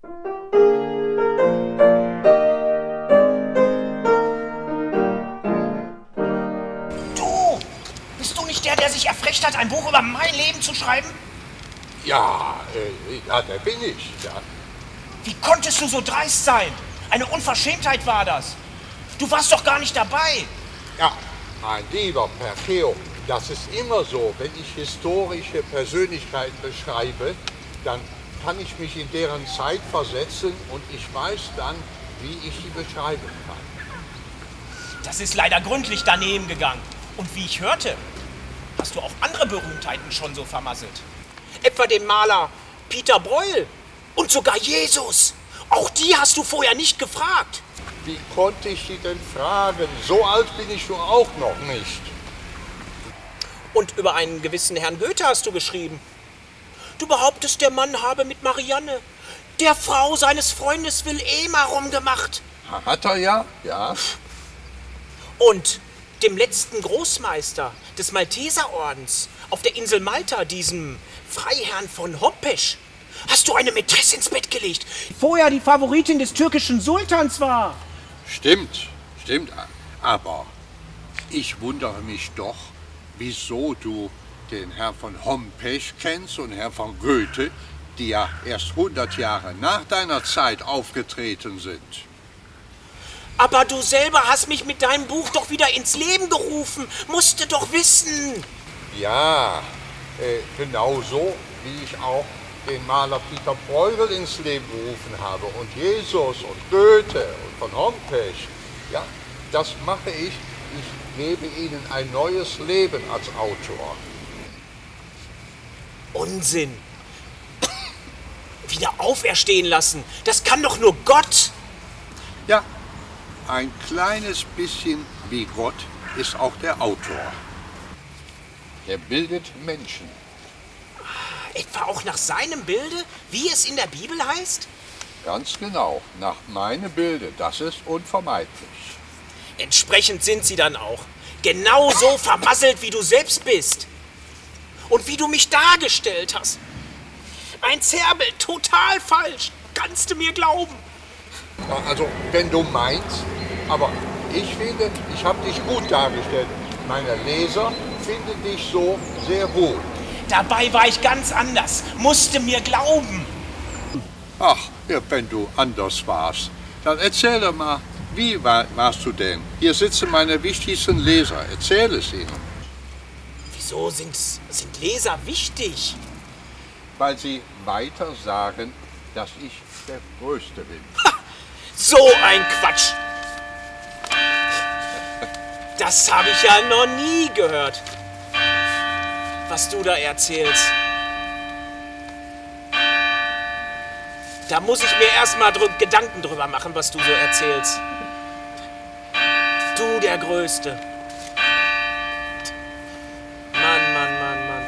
Du! Bist du nicht der sich erfrecht hat, ein Buch über mein Leben zu schreiben? Ja, der bin ich, ja. Wie konntest du so dreist sein? Eine Unverschämtheit war das. Du warst doch gar nicht dabei. Ja, mein lieber Perkeo, das ist immer so, wenn ich historische Persönlichkeiten beschreibe, dann kann ich mich in deren Zeit versetzen und ich weiß dann, wie ich sie beschreiben kann. Das ist leider gründlich daneben gegangen. Und wie ich hörte, hast du auch andere Berühmtheiten schon so vermasselt. Etwa den Maler Peter Breuel und sogar Jesus. Auch die hast du vorher nicht gefragt. Wie konnte ich sie denn fragen? So alt bin ich schon auch noch nicht. Und über einen gewissen Herrn Goethe hast du geschrieben. Du behauptest, der Mann habe mit Marianne, der Frau seines Freundes Wilhelma, rumgemacht. Hat er ja, ja. Und dem letzten Großmeister des Malteserordens auf der Insel Malta, diesem Freiherrn von Hompesch, hast du eine Mätresse ins Bett gelegt, die vorher die Favoritin des türkischen Sultans war. Stimmt, aber ich wundere mich doch, wieso du den Herrn von Hompesch kennst und Herrn von Goethe, die ja erst 100 Jahre nach deiner Zeit aufgetreten sind. Aber du selber hast mich mit deinem Buch doch wieder ins Leben gerufen, musst du doch wissen. Ja, genauso wie ich auch den Maler Peter Breuel ins Leben gerufen habe und Jesus und Goethe und von Hompesch. Ja, das mache ich. Ich gebe ihnen ein neues Leben als Autor. Unsinn. Wieder auferstehen lassen, das kann doch nur Gott. Ja, ein kleines bisschen wie Gott ist auch der Autor. Er bildet Menschen. Etwa auch nach seinem Bilde, wie es in der Bibel heißt? Ganz genau, nach meinem Bilde, das ist unvermeidlich. Entsprechend sind sie dann auch. Genauso vermasselt, wie du selbst bist. Und wie du mich dargestellt hast. Ein Zerrbild, total falsch. Kannst du mir glauben? Ja, also, wenn du meinst, aber ich finde, ich habe dich gut dargestellt. Meine Leser finden dich so sehr wohl. Dabei war ich ganz anders. Musste mir glauben. Ach, ja, wenn du anders warst, dann erzähl doch mal, wie warst du denn? Hier sitzen meine wichtigsten Leser. Erzähl es ihnen. Wieso sind Leser wichtig? Weil sie weiter sagen, dass ich der Größte bin. Ha, so ein Quatsch. Das habe ich ja noch nie gehört, was du da erzählst. Da muss ich mir erstmal Gedanken drüber machen, was du so erzählst. Du der Größte. Mann.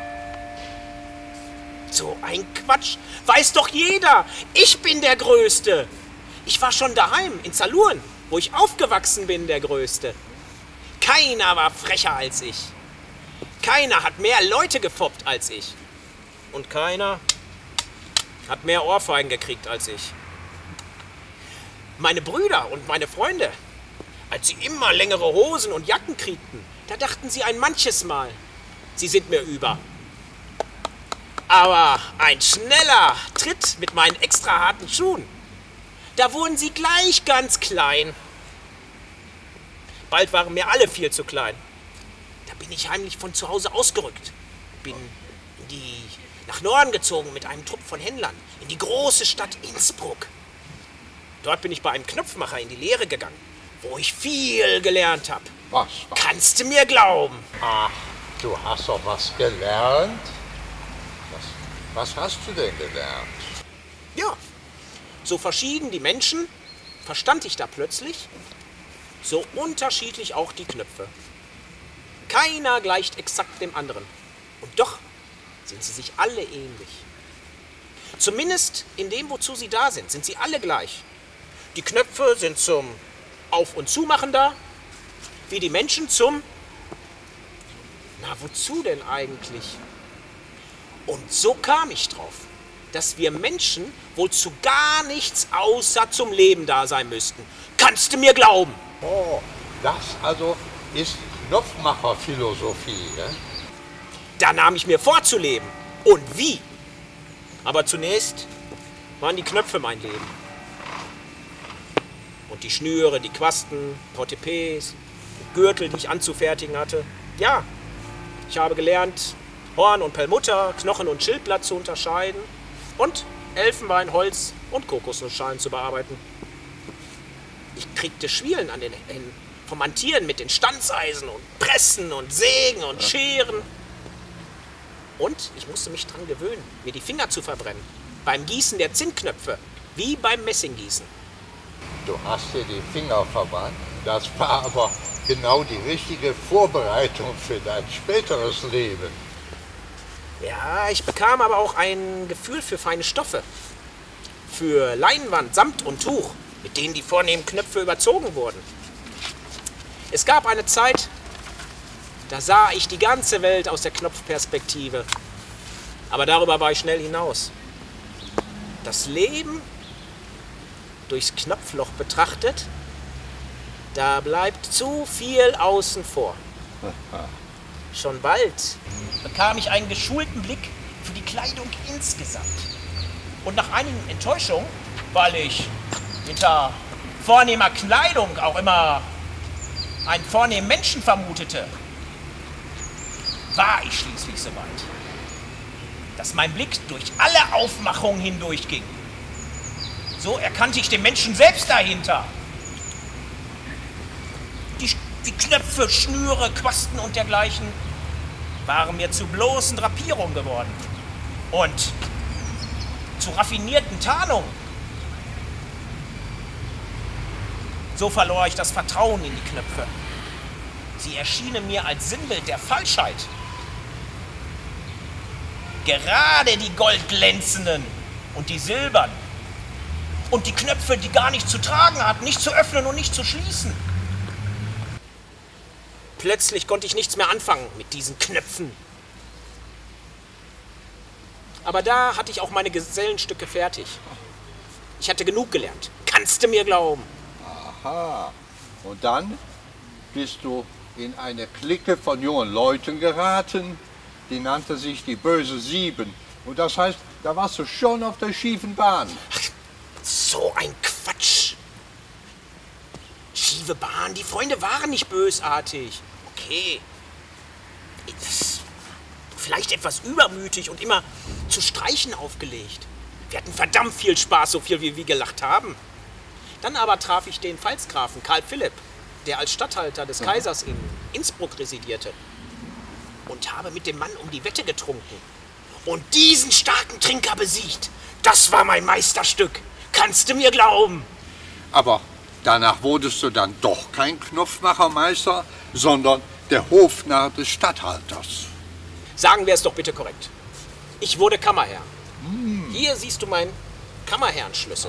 So ein Quatsch. Weiß doch jeder. Ich bin der Größte. Ich war schon daheim in Saluren, wo ich aufgewachsen bin, der Größte. Keiner war frecher als ich. Keiner hat mehr Leute gefoppt als ich. Und keiner hat mehr Ohrfeigen gekriegt als ich. Meine Brüder und meine Freunde, als sie immer längere Hosen und Jacken kriegten, da dachten sie ein manches Mal, sie sind mir über. Aber ein schneller Tritt mit meinen extra harten Schuhen, da wurden sie gleich ganz klein. Bald waren mir alle viel zu klein. Da bin ich heimlich von zu Hause ausgerückt. Bin nach Norden gezogen mit einem Trupp von Händlern in die große Stadt Innsbruck. Dort bin ich bei einem Knopfmacher in die Lehre gegangen, wo ich viel gelernt habe. Was? Kannst du mir glauben? Ach, du hast doch was gelernt? Was hast du denn gelernt? Ja, so verschieden die Menschen, verstand ich da plötzlich, so unterschiedlich auch die Knöpfe. Keiner gleicht exakt dem anderen. Und doch sind sie sich alle ähnlich. Zumindest in dem, wozu sie da sind sie alle gleich. Die Knöpfe sind zum Auf- und Zumachen da, wie die Menschen zum... Na, wozu denn eigentlich? Und so kam ich drauf. dass wir Menschen wohl zu gar nichts außer zum Leben da sein müssten. Kannst du mir glauben? Oh, das also ist Knopfmacherphilosophie, ne? Da nahm ich mir vor zu leben. Und wie? Aber zunächst waren die Knöpfe mein Leben. Und die Schnüre, die Quasten, Portepes, Gürtel, die ich anzufertigen hatte. Ja, ich habe gelernt, Horn und Perlmutter, Knochen und Schildblatt zu unterscheiden und Elfenbein, Holz und Kokosnussschalen zu bearbeiten. Ich kriegte Schwielen an den Händen vom Hantieren mit den Stanzeisen und Pressen und Sägen und Scheren. Und ich musste mich dran gewöhnen, mir die Finger zu verbrennen. Beim Gießen der Zinnknöpfe, wie beim Messinggießen. Du hast dir die Finger verbrannt. Das war aber genau die richtige Vorbereitung für dein späteres Leben. Ja, ich bekam aber auch ein Gefühl für feine Stoffe. Für Leinwand, Samt und Tuch, mit denen die vornehmen Knöpfe überzogen wurden. Es gab eine Zeit, da sah ich die ganze Welt aus der Knopfperspektive. Aber darüber war ich schnell hinaus. Das Leben durchs Knopfloch betrachtet, da bleibt zu viel außen vor. Schon bald bekam ich einen geschulten Blick für die Kleidung insgesamt. Und nach einigen Enttäuschungen, weil ich hinter vornehmer Kleidung auch immer einen vornehmen Menschen vermutete, war ich schließlich so weit, dass mein Blick durch alle Aufmachungen hindurchging. So erkannte ich den Menschen selbst dahinter. Die Knöpfe, Schnüre, Quasten und dergleichen waren mir zu bloßen Drapierungen geworden. Und zu raffinierten Tarnungen. So verlor ich das Vertrauen in die Knöpfe. Sie erschienen mir als Sinnbild der Falschheit. Gerade die goldglänzenden und die silbernen. Und die Knöpfe, die gar nicht zu tragen hatten, nicht zu öffnen und nicht zu schließen. Plötzlich konnte ich nichts mehr anfangen mit diesen Knöpfen. Aber da hatte ich auch meine Gesellenstücke fertig. Ich hatte genug gelernt. Kannst du mir glauben? Aha. Und dann bist du in eine Clique von jungen Leuten geraten, die nannte sich die Böse Sieben. Und das heißt, da warst du schon auf der schiefen Bahn. Ach, so ein Quatsch. Schiefe Bahn, die Freunde waren nicht bösartig. Okay. Vielleicht etwas übermütig und immer zu Streichen aufgelegt. Wir hatten verdammt viel Spaß, so viel wie wir gelacht haben. Dann aber traf ich den Pfalzgrafen Karl Philipp, der als Statthalter des Kaisers in Innsbruck residierte. Und habe mit dem Mann um die Wette getrunken. Und diesen starken Trinker besiegt. Das war mein Meisterstück. Kannst du mir glauben? Aber danach wurdest du dann doch kein Knopfmachermeister, sondern der Hofnarr des Statthalters. Sagen wir es doch bitte korrekt. Ich wurde Kammerherr. Hier siehst du meinen Kammerherrenschlüssel.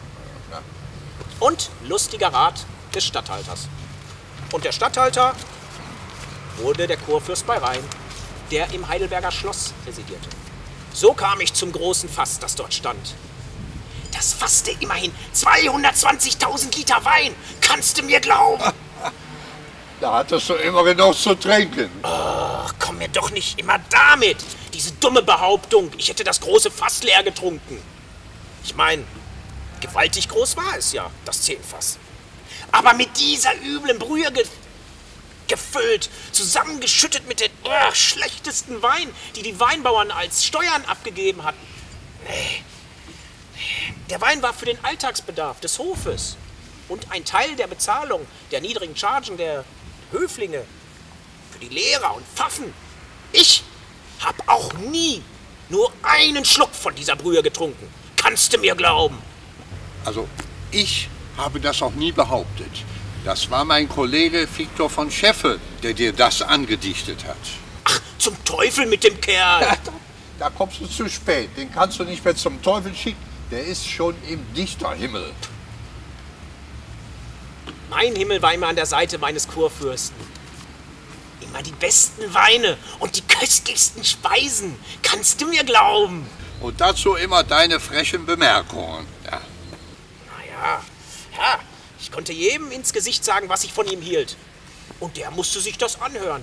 Und lustiger Rat des Statthalters. Und der Statthalter wurde der Kurfürst bei Rhein, der im Heidelberger Schloss residierte. So kam ich zum großen Fass, das dort stand. Das fasste immerhin 220.000 Liter Wein. Kannst du mir glauben? Da hattest du immer genug zu trinken. Ach, komm mir doch nicht immer damit. Diese dumme Behauptung, ich hätte das große Fass leer getrunken. Ich meine, gewaltig groß war es ja, das 10-Fass. Aber mit dieser üblen Brühe gefüllt, zusammengeschüttet mit den schlechtesten Wein, die die Weinbauern als Steuern abgegeben hatten. Nee. Der Wein war für den Alltagsbedarf des Hofes und ein Teil der Bezahlung der niedrigen Chargen der Höflinge für die Lehrer und Pfaffen. Ich habe auch nie nur einen Schluck von dieser Brühe getrunken. Kannst du mir glauben? Also, ich habe das auch nie behauptet. Das war mein Kollege Viktor von Scheffel, der dir das angedichtet hat. Ach, zum Teufel mit dem Kerl! Da kommst du zu spät. Den kannst du nicht mehr zum Teufel schicken. Der ist schon im Dichterhimmel. Mein Himmel war immer an der Seite meines Kurfürsten. Immer die besten Weine und die köstlichsten Speisen. Kannst du mir glauben? Und dazu immer deine frechen Bemerkungen. Ja. Naja, ja, ich konnte jedem ins Gesicht sagen, was ich von ihm hielt. Und der musste sich das anhören.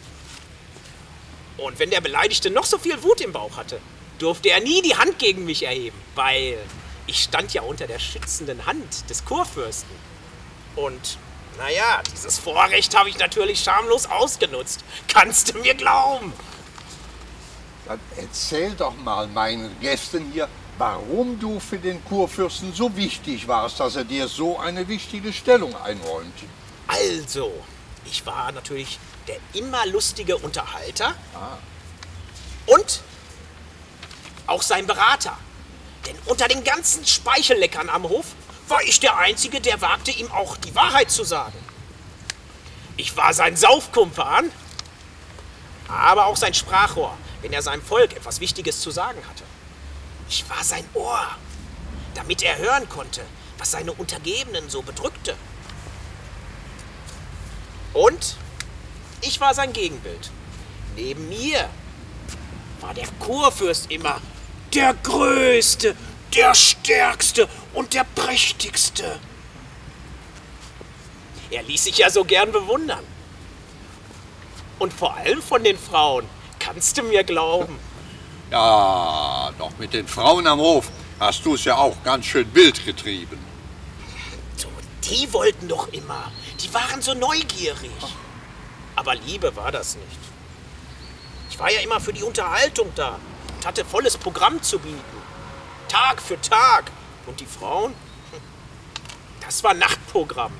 Und wenn der Beleidigte noch so viel Wut im Bauch hatte, durfte er nie die Hand gegen mich erheben, weil ich stand ja unter der schützenden Hand des Kurfürsten. Und, naja, dieses Vorrecht habe ich natürlich schamlos ausgenutzt. Kannst du mir glauben? Dann erzähl doch mal meinen Gästen hier, warum du für den Kurfürsten so wichtig warst, dass er dir so eine wichtige Stellung einräumt. Also, ich war natürlich der immer lustige Unterhalter und auch sein Berater. Denn unter den ganzen Speichelleckern am Hof war ich der Einzige, der wagte, ihm auch die Wahrheit zu sagen. Ich war sein Saufkumpan, aber auch sein Sprachrohr, wenn er seinem Volk etwas Wichtiges zu sagen hatte. Ich war sein Ohr, damit er hören konnte, was seine Untergebenen so bedrückte. Und ich war sein Gegenbild. Neben mir war der Kurfürst immer der Größte, der Stärkste und der Prächtigste. Er ließ sich ja so gern bewundern. Und vor allem von den Frauen, kannst du mir glauben. Ja, doch mit den Frauen am Hof hast du es ja auch ganz schön wild getrieben. So, die wollten doch immer. Die waren so neugierig. Aber Liebe war das nicht. Ich war ja immer für die Unterhaltung da und hatte volles Programm zu bieten. Tag für Tag. Und die Frauen? Das war Nachtprogramm.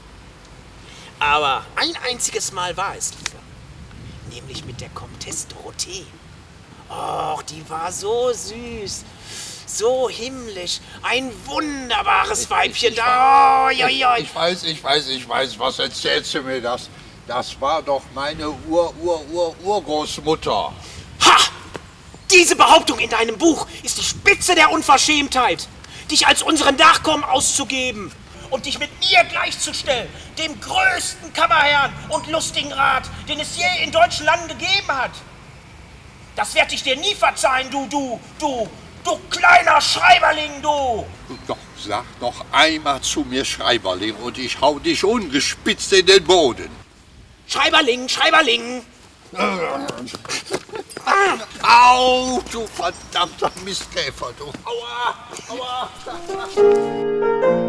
Aber ein einziges Mal war es, Liebe. Nämlich mit der Comtesse Dorothee. Och, die war so süß. So himmlisch. Ein wunderbares Weibchen da. Oh, ja, ja. Ich weiß. Was erzählst du mir das? Das war doch meine Urgroßmutter. Ha! Diese Behauptung in deinem Buch ist die Spitze der Unverschämtheit. Dich als unseren Nachkommen auszugeben und dich mit mir gleichzustellen, dem größten Kammerherrn und lustigen Rat, den es je in deutschen Landen gegeben hat. Das werd ich dir nie verzeihen, du kleiner Schreiberling, du! Doch, sag doch einmal zu mir Schreiberling und ich hau dich ungespitzt in den Boden. Schreiberling! Au, du verdammter Mistkäfer, du. Aua!